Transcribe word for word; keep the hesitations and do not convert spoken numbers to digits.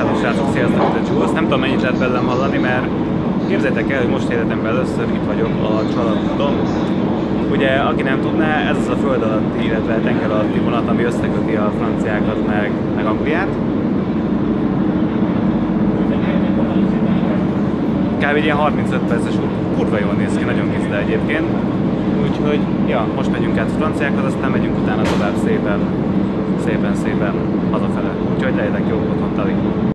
Hello srácok, sziasztok, itt a Jules. Nem tudom, mennyit lehet belőlem hallani, mert képzeljétek el, hogy most életemben először itt vagyok a családodon. Ugye, aki nem tudná, ez az a föld alatti, illetve tenger alatti vonat, ami összeköti a franciákat meg, meg Angliát. Kb. Egy ilyen harmincöt perces út, kurva jól néz ki, nagyon készül egyébként. Úgyhogy, ja, most megyünk át franciákhoz, aztán megyünk utána tovább szépen, szépen, szépen hazafele. Úgyhogy legyetek jó otthon, Tali!